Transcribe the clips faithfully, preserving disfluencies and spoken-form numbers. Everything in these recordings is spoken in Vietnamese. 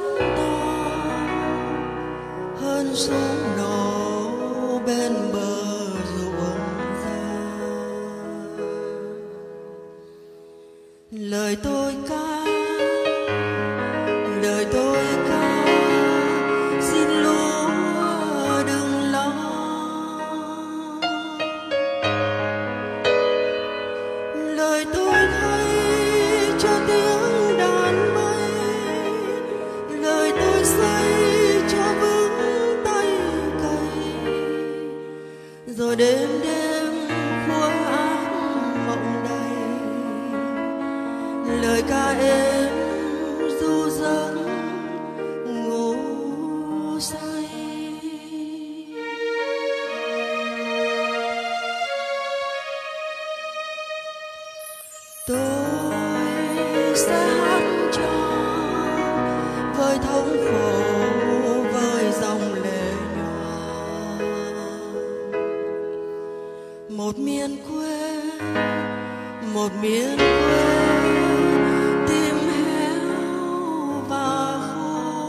to hơn sóng nổ bên bờ ruộng già. Lời tôi ca, lời tôi ca, xin lúa đừng lo. Lời tôi thay cho tiếng đàn mây, lời tôi xây cho vững tay cày, rồi đêm đêm khói áng mộng đầy, lời ca êm du giấc ngủ say. Tôi sẽ hát cho với thống khổ, với dòng lệ nhòa, một miền quê, một miền quê tim héo và khô.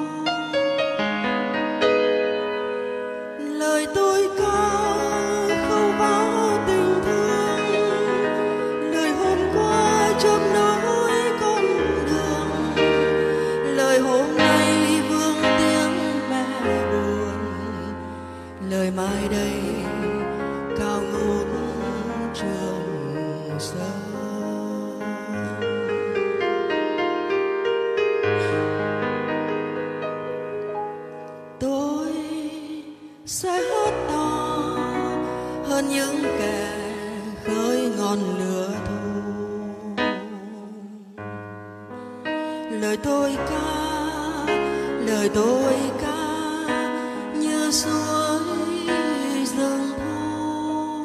Lời tôi ca không báo tình thương, lời hôm qua chớp nối con đường, lời hôm nay vương tiếng mẹ buồn, lời mai đây cao ngút trường sơn. Tôi sẽ hát to hơn những kẻ khơi ngọn lửa thù. Lời tôi ca, lời tôi ca như suối rừng thu.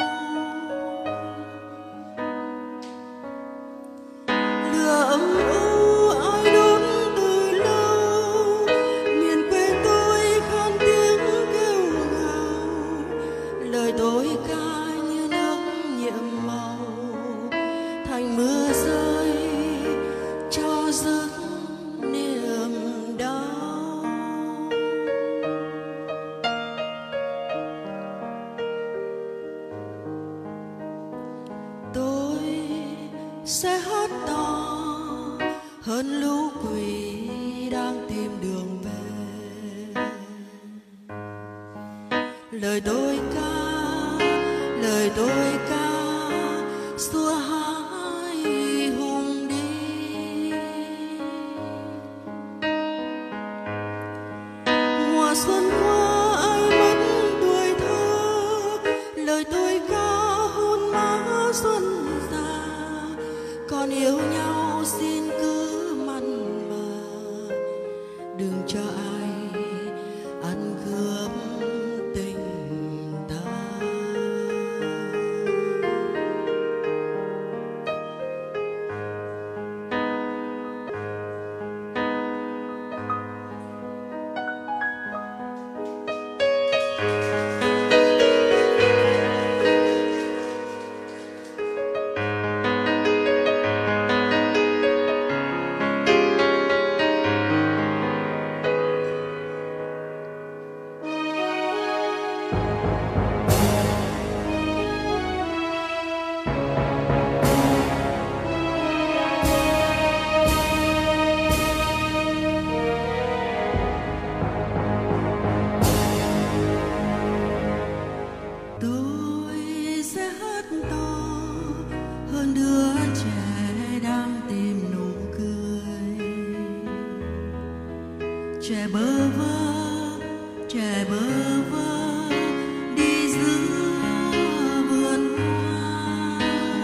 Lửa âm u ai đốt từ lâu, miền quê tôi khan tiếng kêu gào. Lời tôi ca như nước nhiệm màu, thành mưa rơi cho dứt niềm đau. Tôi sẽ hát to hơn lũ quỷ đang tìm đường về. Lời tôi ca, lời tôi ca xua hai hùng đi. Mùa xuân qua ai mất tuổi thơ, lời tôi ca hôn má xuân già. Còn yêu nhau xin cứ mặn mà, đừng cho ai ăn cướp tình ta. Tôi sẽ hát to hơn đứa trẻ đang tìm nụ cười. Trẻ bơ vơ, trẻ bơ vơ đi giữa vườn hoa.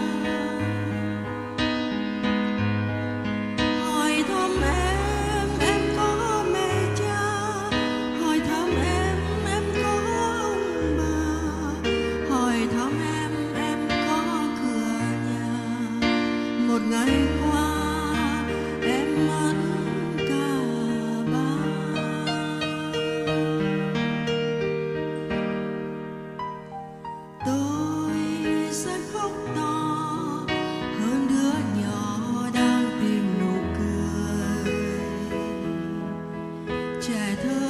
Hỏi thăm em, em có mẹ cha, hỏi thăm em, em có ông bà, hỏi thăm em, em có cửa nhà. Một ngày qua em mất cả ba. trẻ thơ